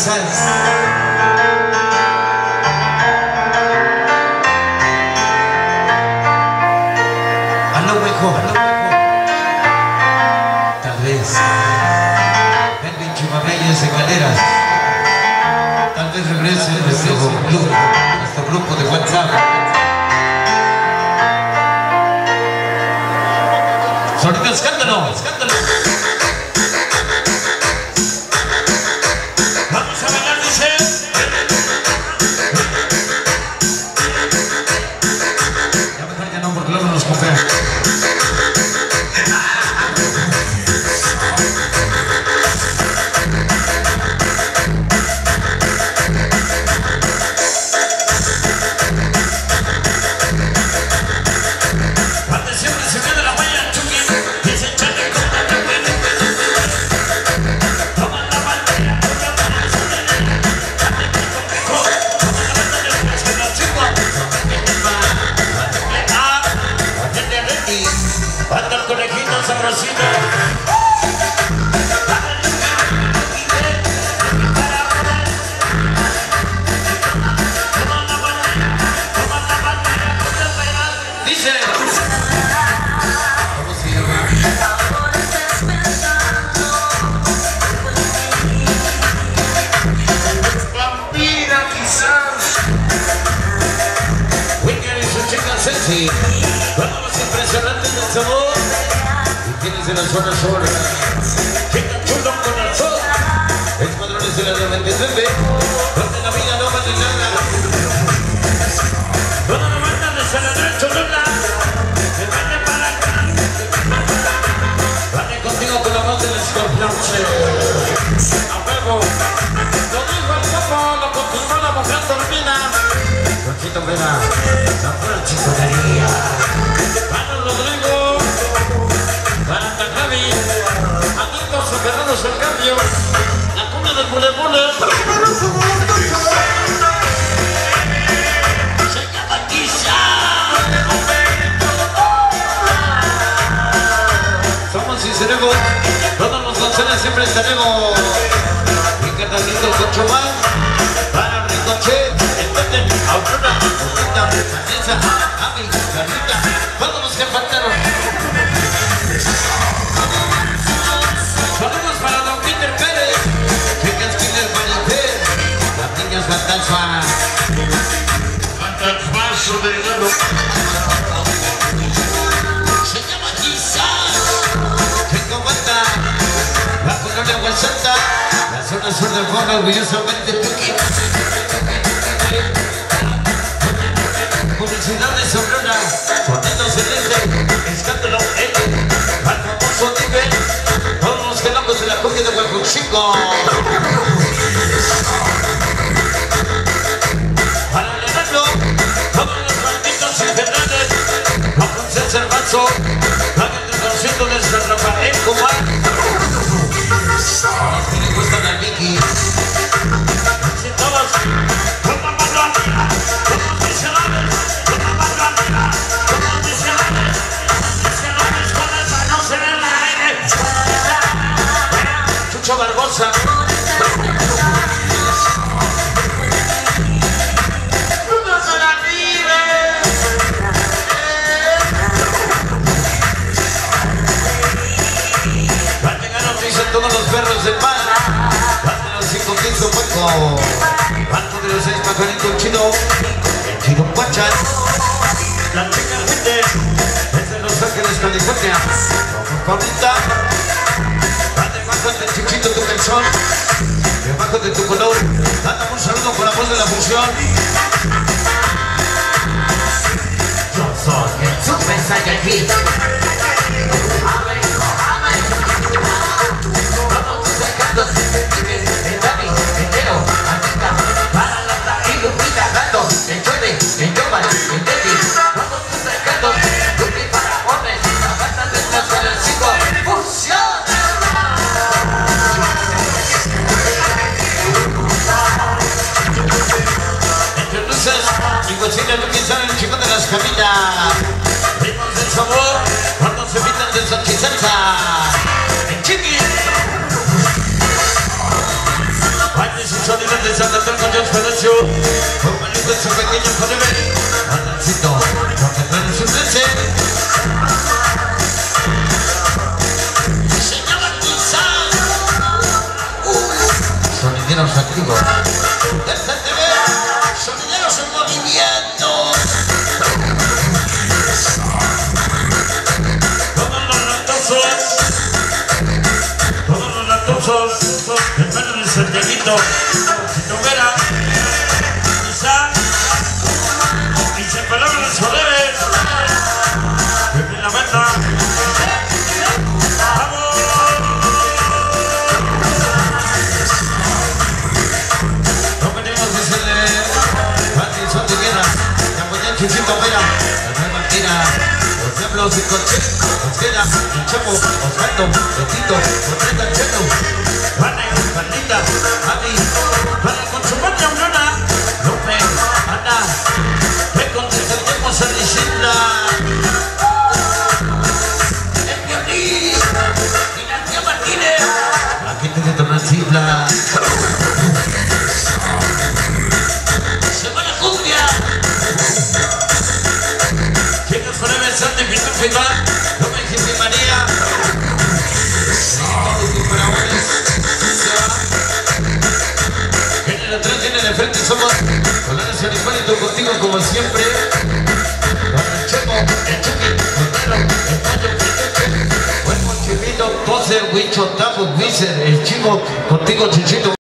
A lo mejor, tal vez, ven Chimameyes en Galeras. Tal vez regrese nuestro grupo de WhatsApp. Sonido escándalo. Vamos a bailar, dice. Ya mejor ya no, porque luego nos copian. Anda el conejito sabrosito. Dice. ¿Cómo se llama? Vampira quizás. Winger y su chica Ceci. Vamos impresionantes del sabor. Y tienes en la zona sur. Chica chulo con el sol. Escuadrones de la 99. Donde la vida no vale nada. Toda la banda de San Andrés Cholula. Se vende para acá. Vale contigo con la voz del escorpión. A huevo. Lo dijo el capo, lo confirmó la mujer dormida. Conchito Vera, la pura chicotería. Para Rodrigo, para Tajavi, amigos aferrados al cambio, la cuna del bule-bule. Se llama Quizá. Somos sinceros, todos los canciones siempre estaremos. Y que Carlito Conchomán, para Ricochet, Aurora, Bonita, Vanessa, Ami, Carlita, todos los que faltaron. Saludos para Don Peter Pérez, chicas Killer Maripel, las niñas Fantasma. Fantasmazo de helado. Se llama Quizás. Que comanda la colonia Guasanta, la zona sur del Fondo, orgullosamente Tuki. Publicidades Sonora, Sonido Celeste, Escándalo, al famoso nivel, todos los gelocos de la copia de Huacuchico. Para Leonardo, todos los malditos infernales, a Francés Hermazo, hagan el concierto de San Rafael Comar. A los que le gustan al Mickey. Así todos, con la mano arriba, todos miserales. Chucho Barbosa. ¡No se la vive! Van a llegar noticias todos los perros del mar. Van de los 5 15 Hueco. Van de los 6 Macarito Chino. El Chino Pachan. La chica gente. Es de Los Ángeles, California. Bonita. De Chichito tu calzón, debajo de tu color, dame un saludo con la voz de la función. Yo soy el Super Saiyajin. Todos tus encantos, el Dani, el Nero, Anita, para la y Lupita, Gato, el Chole, el Yoban, el Teddy. Todos tus encantos, Lupi para hombres, la banda de las para el 5, ¡fusión! Y cocina lo que sale el chico de las caminas. Ritmos del sabor cuando se pintan de salchisalsa. El chiqui. Bailes y sonidos. Hermanos de Santa Cruz, Dios Palacio, un bonito su pequeño Forever, Anancito, lo que trae su leche. Señora Quizá, sonideros activos, sonideros en movimiento. Todos los latosos, hermanos de Santiaguito, si tuviera quizá, y se pelaron los Forever, en la banda, ¡vamos! No venimos a hacerle Pattinson de Guerra, Camboyán Chuchito Vera, la nueva tira, los diablos de coche, Osquera, el Chapo, Osvaldo, Betito, Otreta, Chelo, Vane, Carlita, Adi, Vane con su patria Aurora, Lupe, Ana, que contestaremos a Licinda, el violín, Dinastía Martínez, la gente de Tornancibla, Semana Cumbia, chicos Forever, Santi, Pitufo y Iván, Rubén, Jipi, María, en el atrás, en el frente somos Colores Aripólito contigo como siempre. El Checo, el Chucky, el Pedro, el Pollo, el Cheche, Buen Chivito, Pose, Huicho, Tapo, Wizard, el Chico contigo, Chichito.